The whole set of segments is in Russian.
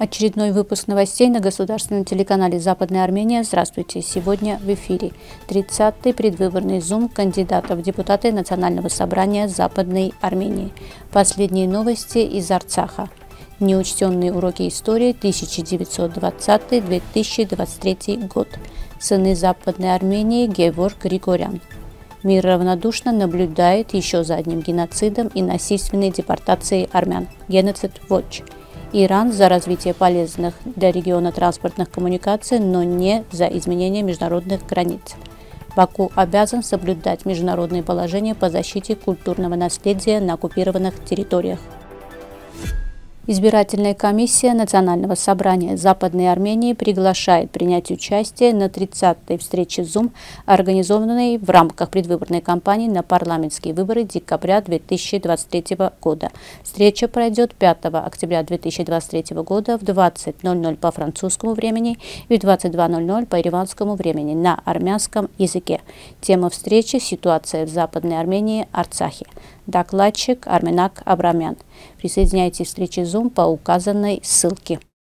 Очередной выпуск новостей на государственном телеканале «Западная Армения». Здравствуйте! Сегодня в эфире 30-й предвыборный зум кандидатов в депутаты Национального собрания Западной Армении. Последние новости из Арцаха. Неучтенные уроки истории 1920-2023 год. Сыны Западной Армении Геворг Григорян. Мир равнодушно наблюдает еще за одним геноцидом и насильственной депортацией армян. Геноцид Watch. Иран за развитие полезных для региона транспортных коммуникаций, но не за изменение международных границ. Баку обязан соблюдать международные положения по защите культурного наследия на оккупированных территориях. Избирательная комиссия Национального собрания Западной Армении приглашает принять участие на 30-й встрече ЗУМ, организованной в рамках предвыборной кампании на парламентские выборы декабря 2023 года. Встреча пройдет 5 октября 2023 года в 20:00 по французскому времени и в 22:00 по ереванскому времени на армянском языке. Тема встречи – ситуация в Западной Армении, Арцахе. Докладчик Арменак Абрамян. Присоединяйтесь к встрече ЗУМ по указанной ссылке.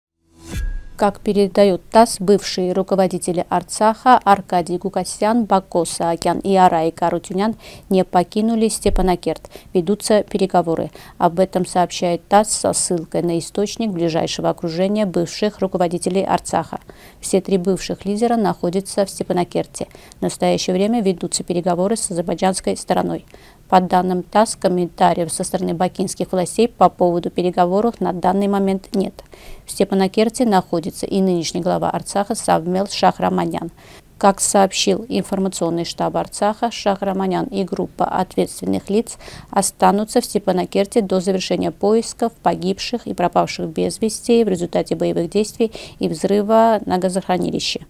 Как передает ТАСС, бывшие руководители Арцаха Аркадий Гукасян, Бако Саакян и Арай Карутюнян не покинули Степанакерт. Ведутся переговоры. Об этом сообщает ТАСС со ссылкой на источник ближайшего окружения бывших руководителей Арцаха. Все три бывших лидера находятся в Степанакерте. В настоящее время ведутся переговоры с азербайджанской стороной. По данным ТАСС, комментариев со стороны бакинских властей по поводу переговоров на данный момент нет. В Степанакерте находится и нынешний глава Арцаха Савмел Шахраманян. Как сообщил информационный штаб Арцаха, Шахраманян и группа ответственных лиц останутся в Степанакерте до завершения поисков погибших и пропавших без вести в результате боевых действий и взрыва на газохранилище.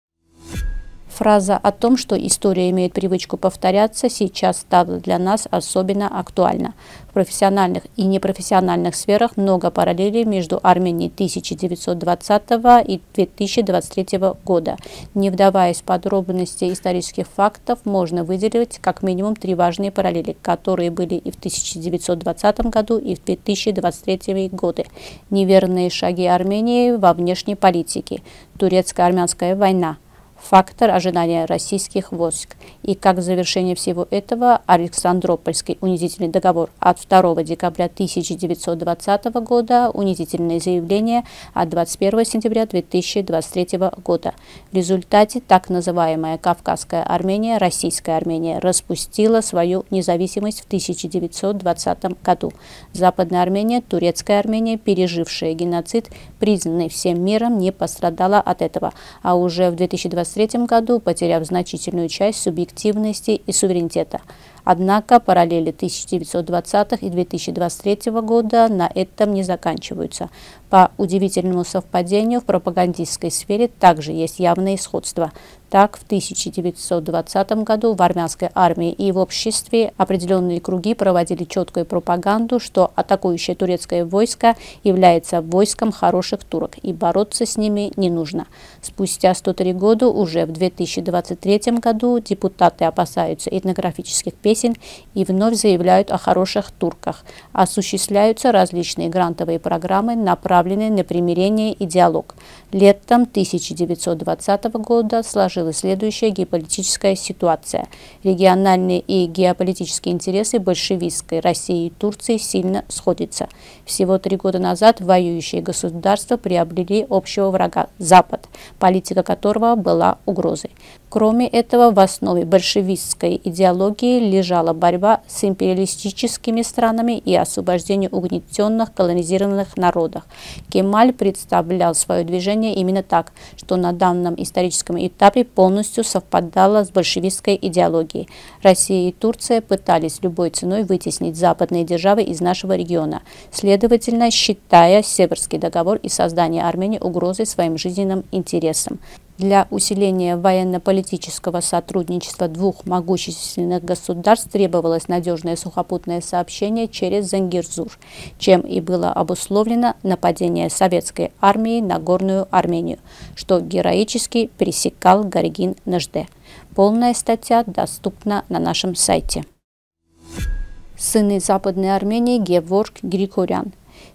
Фраза о том, что история имеет привычку повторяться, сейчас стала для нас особенно актуальна. В профессиональных и непрофессиональных сферах много параллелей между Арменией 1920 и 2023 года. Не вдаваясь в подробности исторических фактов, можно выделить как минимум три важные параллели, которые были и в 1920 году, и в 2023 годы. Неверные шаги Армении во внешней политике, турецко-армянская война, фактор ожидания российских войск. И как завершение всего этого Александропольский унизительный договор от 2 декабря 1920 года, унизительное заявление от 21 сентября 2023 года. В результате так называемая Кавказская Армения, Российская Армения, распустила свою независимость в 1920 году. Западная Армения, Турецкая Армения, пережившая геноцид, признанный всем миром, не пострадала от этого, а уже в 2023 году, потеряв значительную часть субъективности и суверенитета. Однако параллели 1920 и 2023 года на этом не заканчиваются. По удивительному совпадению в пропагандистской сфере также есть явные сходства. Так, в 1920 году в армянской армии и в обществе определенные круги проводили четкую пропаганду, что атакующее турецкое войско является войском хороших турок, и бороться с ними не нужно. Спустя 103 года, уже в 2023 году, депутаты опасаются этнографических песен и вновь заявляют о хороших турках. Осуществляются различные грантовые программы, направленные на примирение и диалог. Летом 1920 года сложилась следующая геополитическая ситуация. Региональные и геополитические интересы большевистской России и Турции сильно сходятся. Всего 3 года назад воюющие государства приобрели общего врага – Запад, политика которого была угрозой. Кроме этого, в основе большевистской идеологии лежала борьба с империалистическими странами и освобождение угнетенных колонизированных народов. Кемаль представлял свое движение именно так, что на данном историческом этапе полностью совпадало с большевистской идеологией. Россия и Турция пытались любой ценой вытеснить западные державы из нашего региона, следовательно, считая Северский договор и создание Армении угрозой своим жизненным интересам. Для усиления военно-политического сотрудничества двух могущественных государств требовалось надежное сухопутное сообщение через Зангезур, чем и было обусловлено нападение советской армии на Горную Армению, что героически пресекал Горегин Нежде. Полная статья доступна на нашем сайте. Сыны Западной Армении Геворг Григорян.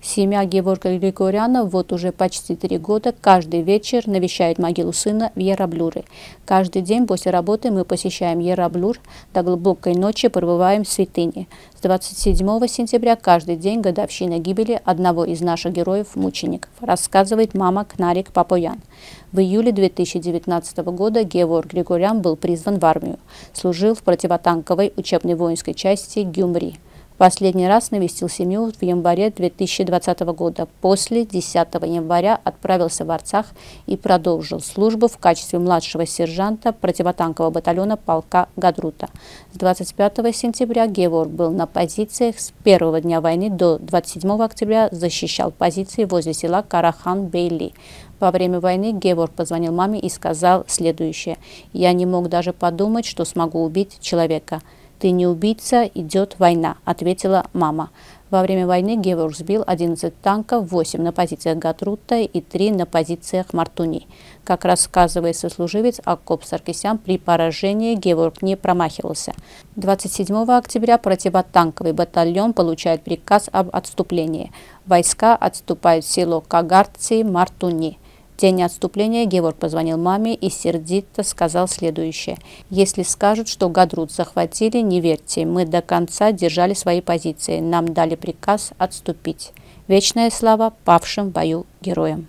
Семья Геворга Григоряна вот уже почти 3 года каждый вечер навещает могилу сына в Яраблюре. Каждый день после работы мы посещаем Яраблюр, до глубокой ночи пребываем в святыне. С 27 сентября каждый день годовщина гибели одного из наших героев-мучеников, рассказывает мама Кнарик Папоян. В июле 2019 года Геворг Григорян был призван в армию. Служил в противотанковой учебной воинской части Гюмри. Последний раз навестил семью в январе 2020 года. После 10 января отправился в Арцах и продолжил службу в качестве младшего сержанта противотанкового батальона полка Гадрута. С 25 сентября Геворг был на позициях. С первого дня войны до 27 октября защищал позиции возле села Карахан-Бейли. Во время войны Геворг позвонил маме и сказал следующее: «Я не мог даже подумать, что смогу убить человека». «Ты не убийца, идет война», — ответила мама. Во время войны Геворг сбил 11 танков, 8 на позициях Гадрута и 3 на позициях Мартуни. Как рассказывает сослуживец Акоп Саркисян, при поражении Геворг не промахивался. 27 октября противотанковый батальон получает приказ об отступлении. Войска отступают в село Кагарци-Мартуни. В день отступления Геворг позвонил маме и сердито сказал следующее: «Если скажут, что Гадрут захватили, не верьте, мы до конца держали свои позиции, нам дали приказ отступить. Вечная слава павшим в бою героям».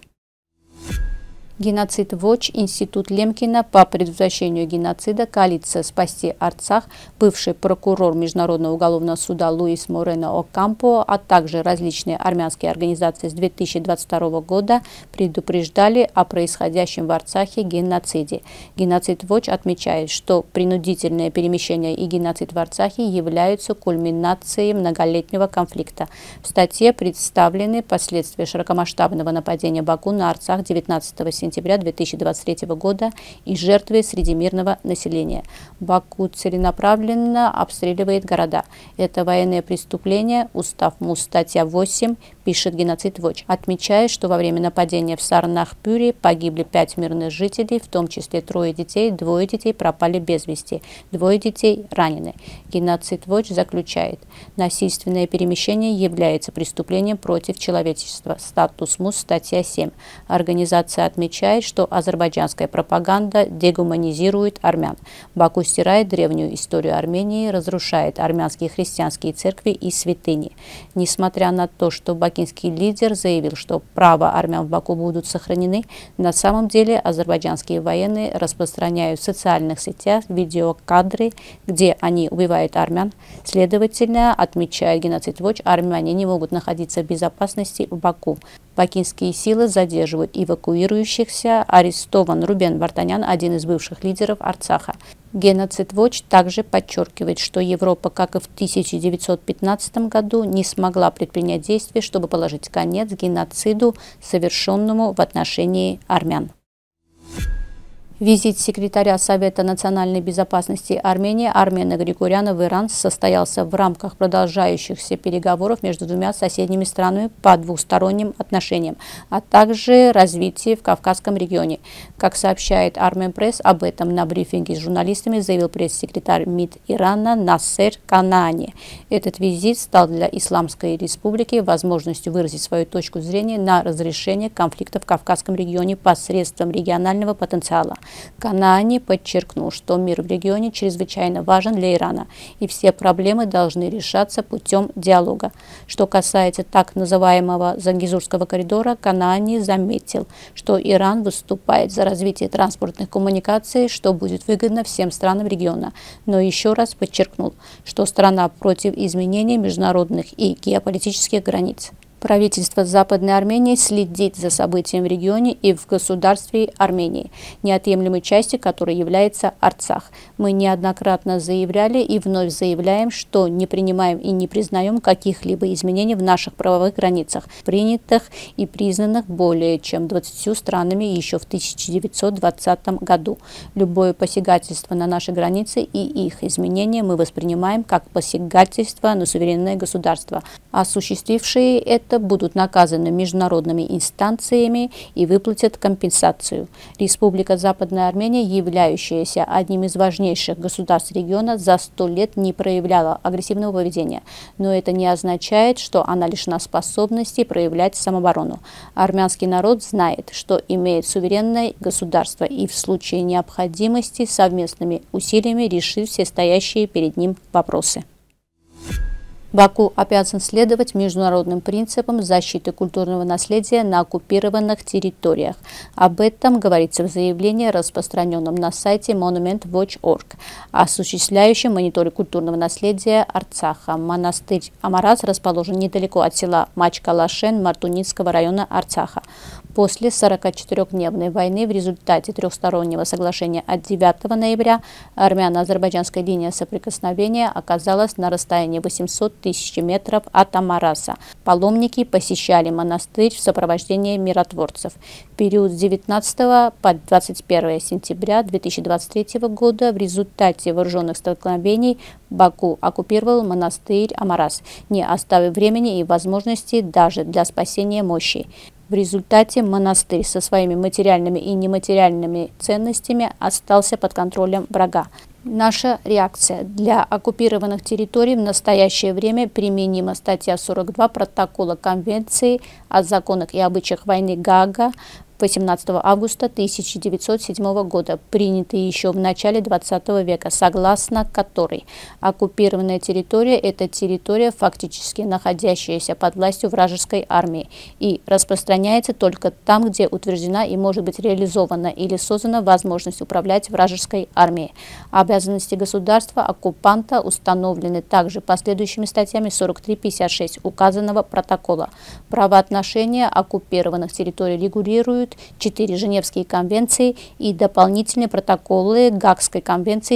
Геноцид ВОЧ, Институт Лемкина по предотвращению геноцида, коалиция «Спасти Арцах», бывший прокурор Международного уголовного суда Луис Морено Окампо, а также различные армянские организации с 2022 года предупреждали о происходящем в Арцахе геноциде. Геноцид ВОЧ отмечает, что принудительное перемещение и геноцид в Арцахе являются кульминацией многолетнего конфликта. В статье представлены последствия широкомасштабного нападения Баку на Арцах 19 сентября 2023 года и жертвы среди мирного населения. Баку целенаправленно обстреливает города. Это военное преступление, устав МУС, статья 8, пишет Геноцид ВОЧ, отмечая, что во время нападения в Сарнахпюре погибли 5 мирных жителей, в том числе 3 детей, 2 детей пропали без вести, 2 детей ранены. Геноцид ВОЧ заключает: насильственное перемещение является преступлением против человечества. Статус МУС, статья 7. Организация отмечает, что азербайджанская пропаганда дегуманизирует армян. Баку стирает древнюю историю Армении, разрушает армянские христианские церкви и святыни. Несмотря на то, что бакинский лидер заявил, что права армян в Баку будут сохранены, на самом деле азербайджанские военные распространяют в социальных сетях видеокадры, где они убивают армян. Следовательно, отмечает Геноцид ВОЧ, армяне не могут находиться в безопасности в Баку. Бакинские силы задерживают эвакуирующихся. Арестован Рубен Вартанян, один из бывших лидеров Арцаха. Геноцид ВОЧ также подчеркивает, что Европа, как и в 1915 году, не смогла предпринять действия, чтобы положить конец геноциду, совершенному в отношении армян. Визит секретаря Совета национальной безопасности Армении Армена Григоряна в Иран состоялся в рамках продолжающихся переговоров между двумя соседними странами по двусторонним отношениям, а также развития в Кавказском регионе. Как сообщает Армен Пресс, об этом на брифинге с журналистами заявил пресс-секретарь МИД Ирана Нассер Канаани. Этот визит стал для Исламской Республики возможностью выразить свою точку зрения на разрешение конфликта в Кавказском регионе посредством регионального потенциала. Канаани подчеркнул, что мир в регионе чрезвычайно важен для Ирана, и все проблемы должны решаться путем диалога. Что касается так называемого Зангезурского коридора, Канаани заметил, что Иран выступает за развитие транспортных коммуникаций, что будет выгодно всем странам региона, но еще раз подчеркнул, что страна против изменения международных и геополитических границ. Правительство Западной Армении следит за событиями в регионе и в государстве Армении, неотъемлемой частью которой является Арцах. Мы неоднократно заявляли и вновь заявляем, что не принимаем и не признаем каких-либо изменений в наших правовых границах, принятых и признанных более чем 20 странами еще в 1920 году. Любое посягательство на наши границы и их изменения мы воспринимаем как посягательство на суверенное государство. Осуществившие это субъекта будут наказаны международными инстанциями и выплатят компенсацию. Республика Западная Армения, являющаяся одним из важнейших государств региона, за 100 лет не проявляла агрессивного поведения, но это не означает, что она лишена способности проявлять самооборону. Армянский народ знает, что имеет суверенное государство и в случае необходимости совместными усилиями решит все стоящие перед ним вопросы. Баку обязан следовать международным принципам защиты культурного наследия на оккупированных территориях. Об этом говорится в заявлении, распространенном на сайте monumentwatch.org, осуществляющем мониторинг культурного наследия Арцаха. Монастырь Амарас расположен недалеко от села Мачкалашен Мартуницкого района Арцаха. После 44-дневной войны в результате трехстороннего соглашения от 9 ноября армяно-азербайджанская линия соприкосновения оказалась на расстоянии 800 тысяч метров от Амараса. Паломники посещали монастырь в сопровождении миротворцев. В период с 19 по 21 сентября 2023 года в результате вооруженных столкновений Баку оккупировал монастырь Амарас, не оставив времени и возможности даже для спасения мощей. В результате монастырь со своими материальными и нематериальными ценностями остался под контролем врага. Наша реакция: для оккупированных территорий в настоящее время применима статья 42 протокола Конвенции о законах и обычаях войны Гаага 18 августа 1907 года, принятый еще в начале 20 века, согласно которой оккупированная территория – это территория, фактически находящаяся под властью вражеской армии, и распространяется только там, где утверждена и может быть реализована или создана возможность управлять вражеской армией. Обязанности государства-оккупанта установлены также последующими статьями 43-56 указанного протокола. Правоотношения оккупированных территорий регулируют 4 Женевские конвенции и дополнительные протоколы Гаагской конвенции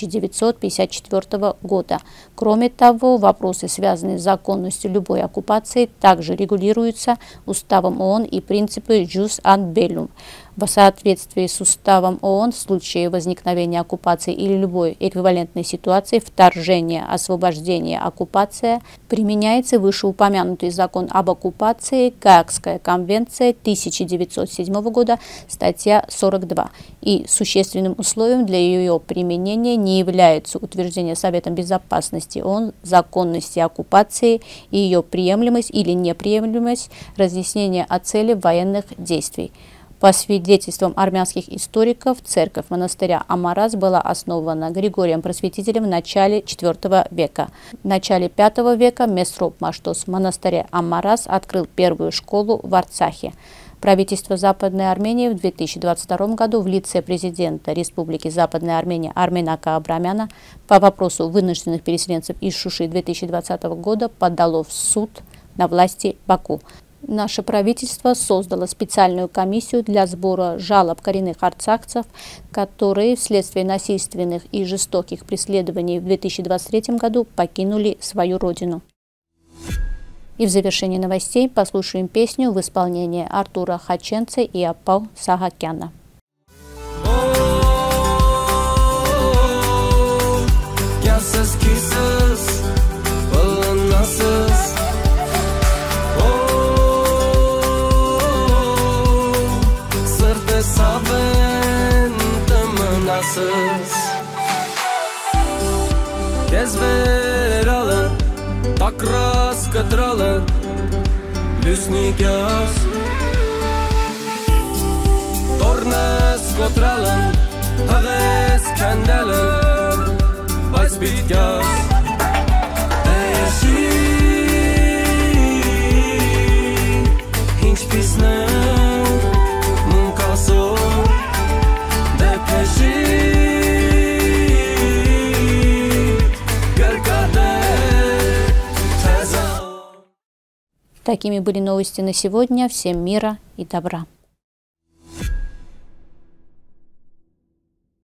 1954 года. Кроме того, вопросы, связанные с законностью любой оккупации, также регулируются Уставом ООН и принципы jus ad bellum. В соответствии с Уставом ООН в случае возникновения оккупации или любой эквивалентной ситуации вторжение, освобождение, оккупация применяется вышеупомянутый закон об оккупации, Гаагская конвенция 1907 года, статья 42. И существенным условием для ее применения не является утверждение Советом Безопасности ООН законности оккупации и ее приемлемость или неприемлемость, разъяснение о цели военных действий. По свидетельствам армянских историков, церковь монастыря Амарас была основана Григорием Просветителем в начале IV века. В начале V века Месроп Маштос в монастыре Амарас открыл первую школу в Арцахе. Правительство Западной Армении в 2022 году в лице президента Республики Западная Армения Арменака Абрамяна по вопросу вынужденных переселенцев из Шуши 2020 года подало в суд на власти Баку. Наше правительство создало специальную комиссию для сбора жалоб коренных арцахцев, которые вследствие насильственных и жестоких преследований в 2023 году покинули свою родину. И в завершении новостей послушаем песню в исполнении Артура Хаченца и Апау Сахакяна. Takras katralan Lüsnigas Tornas kotralan Haves kandalan Vais bitgas Eşi Hinç pisne Munkaso Depeşi Такими были новости на сегодня. Всем мира и добра.